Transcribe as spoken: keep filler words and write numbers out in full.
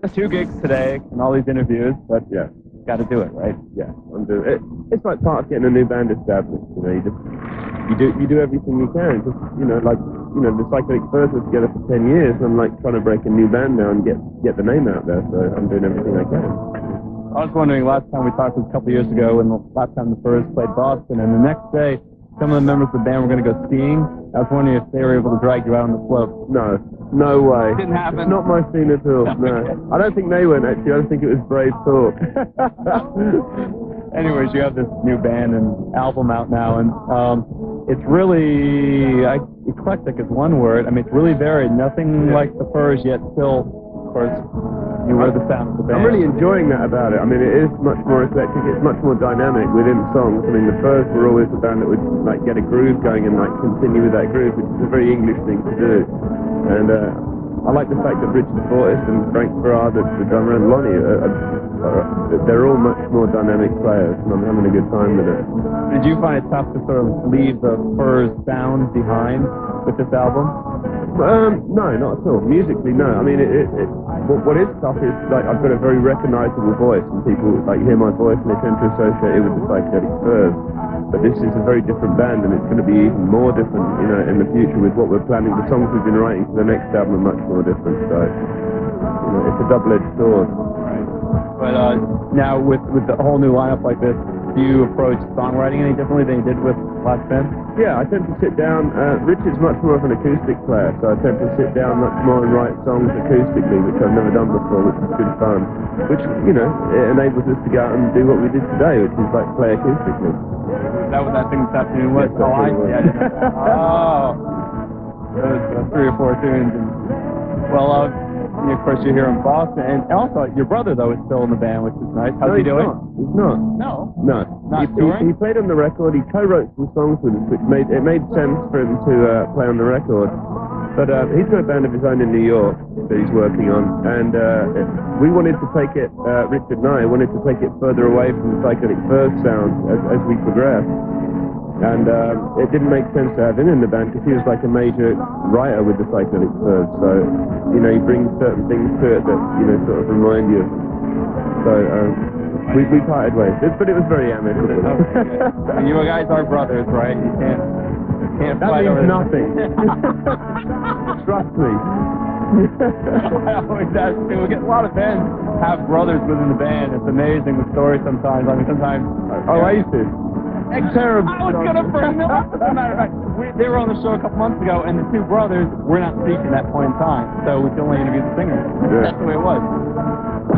Two gigs today and all these interviews, but yeah, got to do it, right? Yeah, I'm doing it. It's like part of getting a new band established. You know, you just you do you do everything you can. Just you know, like you know, the Psychedelic Furs were together for ten years. And I'm like trying to break a new band now and get get the name out there. So I'm doing everything I can. I was wondering, last time we talked was a couple years ago, when the last time the Furs played Boston, and the next day some of the members of the band were going to go skiing. I was wondering if they were able to drag you out on the slope. No, no way. It didn't happen. It's not my scene at all. No, I don't think they went. Actually, I don't think it was brave talk. Anyways, you have this new band and album out now, and um, it's really I, eclectic is one word. I mean, it's really varied. Nothing yeah. like the Furs, yet still, of course, you were the sound of the band. I'm really enjoying that about it. I mean, it is much more eclectic. It's much more dynamic within songs. I mean, the Furs were always a band that would like get a groove going and like continue with that groove, which is a very English thing to do. And uh, I like the fact that Richard Fortis and Frank Farrar, the, the drummer, and Lonnie, are, are, are, they're all much more dynamic players, and I'm having a good time with it. Did you find it tough to sort of leave the Furs sound behind with this album? Um, no, not at all. Musically, no. I mean, it, it, it, what, what is tough is like I've got a very recognisable voice, and people like hear my voice and they tend to associate it with the Psychedelic Furs. But this is a very different band, and it's going to be even more different, you know, in the future with what we're planning. The songs we've been writing for the next album are much more different. So, you know, it's a double-edged sword. Right. But uh, now with with the whole new lineup like this, do you approach songwriting any differently than you did with last band? Yeah, I tend to sit down. Uh, Richard's much more of an acoustic player, so I tend to sit down much more and write songs acoustically, which I've never done before, which is good fun. Which, you know, it enables us to go out and do what we did today, which is like play acoustically. Is that what that thing this afternoon was? Yes, oh, I was. yeah, oh, those uh, three or four tunes. And, well, uh, and of course, you're here in Boston, and also your brother though is still in the band, which is nice. How's no, he doing? Not. He's not. No. No. Not he, touring? He, he played on the record. He co-wrote some songs with us, which made it made sense for him to uh, play on the record. But uh, he's got a band of his own in New York that he's working on, and uh, we wanted to take it. Uh, Richard and I wanted to take it further away from the Psychedelic Furs sound as, as we progressed. And uh, it didn't make sense to have him in the band because he was like a major writer with the Psychedelic Furs. So, you know, he brings certain things to it that, you know, sort of remind you. So, um, we, we parted ways. It, but it was very amicable. Okay, you guys are brothers, right? You can't, you can't that fight means over nothing. Trust me. I always ask people. We get a lot of bands have brothers within the band. It's amazing the story sometimes. I mean, sometimes. Oasis. Terrible. I was going to bring them up. As a matter of fact, we, they were on the show a couple months ago, and the two brothers were not speaking at that point in time, so we could only interview the singer. Yeah. That's the way it was.